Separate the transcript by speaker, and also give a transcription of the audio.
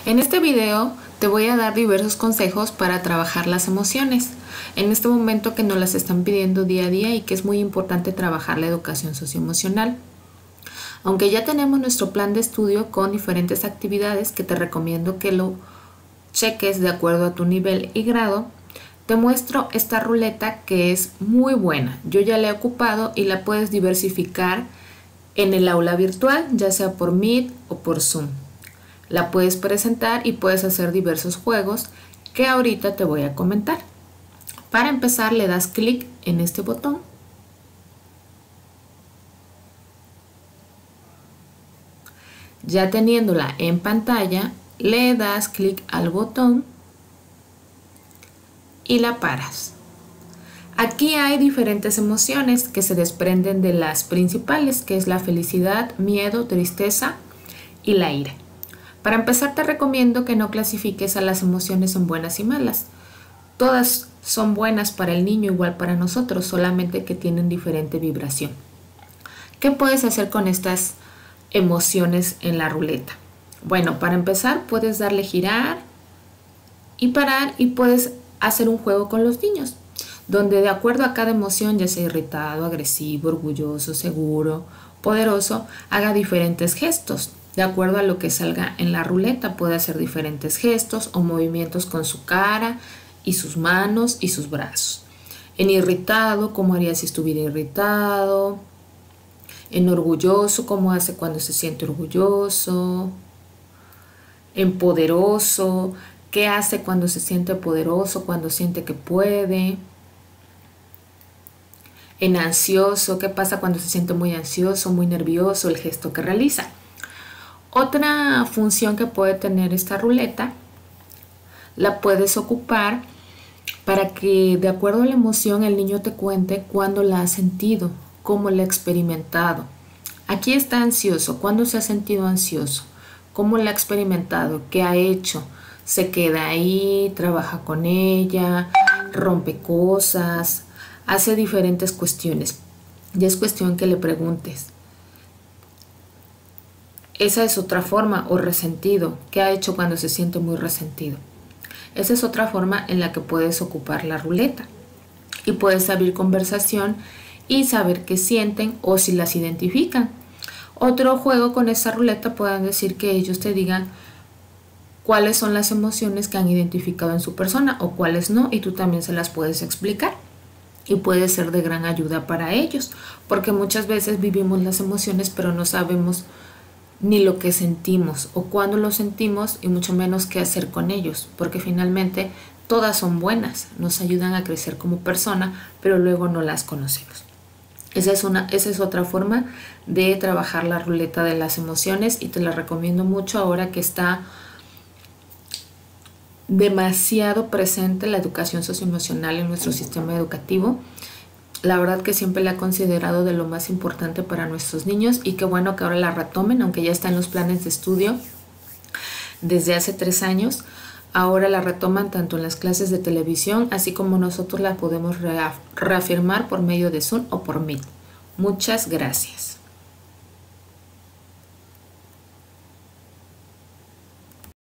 Speaker 1: En este video te voy a dar diversos consejos para trabajar las emociones. En este momento que nos las están pidiendo día a día y que es muy importante trabajar la educación socioemocional. Aunque ya tenemos nuestro plan de estudio con diferentes actividades que te recomiendo que lo cheques de acuerdo a tu nivel y grado, te muestro esta ruleta que es muy buena. Yo ya la he ocupado y la puedes diversificar en el aula virtual, ya sea por Meet o por Zoom. La puedes presentar y puedes hacer diversos juegos que ahorita te voy a comentar. Para empezar, le das clic en este botón. Ya teniéndola en pantalla, le das clic al botón y la paras. Aquí hay diferentes emociones que se desprenden de las principales, que es la felicidad, miedo, tristeza y la ira. Para empezar, te recomiendo que no clasifiques a las emociones en buenas y malas. Todas son buenas para el niño, igual para nosotros, solamente que tienen diferente vibración. ¿Qué puedes hacer con estas emociones en la ruleta? Bueno, para empezar, puedes darle girar y parar y puedes hacer un juego con los niños, donde de acuerdo a cada emoción, ya sea irritado, agresivo, orgulloso, seguro, poderoso, haga diferentes gestos. De acuerdo a lo que salga en la ruleta, puede hacer diferentes gestos o movimientos con su cara y sus manos y sus brazos. En irritado, ¿cómo haría si estuviera irritado? En orgulloso, ¿cómo hace cuando se siente orgulloso? En poderoso, ¿qué hace cuando se siente poderoso, cuando siente que puede? En ansioso, ¿qué pasa cuando se siente muy ansioso, muy nervioso, el gesto que realiza? Otra función que puede tener esta ruleta, la puedes ocupar para que de acuerdo a la emoción el niño te cuente cuándo la ha sentido, cómo la ha experimentado. Aquí está ansioso, ¿cuándo se ha sentido ansioso? ¿Cómo la ha experimentado? ¿Qué ha hecho? Se queda ahí, trabaja con ella, rompe cosas, hace diferentes cuestiones. Y es cuestión que le preguntes. Esa es otra forma, o resentido. ¿Qué ha hecho cuando se siente muy resentido? Esa es otra forma en la que puedes ocupar la ruleta. Y puedes abrir conversación y saber qué sienten o si las identifican. Otro juego con esa ruleta pueden decir que ellos te digan cuáles son las emociones que han identificado en su persona o cuáles no, y tú también se las puedes explicar. Y puede ser de gran ayuda para ellos, porque muchas veces vivimos las emociones pero no sabemos ni lo que sentimos o cuándo lo sentimos y mucho menos qué hacer con ellos, porque finalmente todas son buenas, nos ayudan a crecer como persona, pero luego no las conocemos. Esa es otra forma de trabajar la ruleta de las emociones y te la recomiendo mucho ahora que está demasiado presente la educación socioemocional en nuestro sistema educativo. La verdad que siempre la he considerado de lo más importante para nuestros niños y qué bueno que ahora la retomen, aunque ya está en los planes de estudio desde hace 3 años. Ahora la retoman tanto en las clases de televisión, así como nosotros la podemos reafirmar por medio de Zoom o por Meet. Muchas gracias.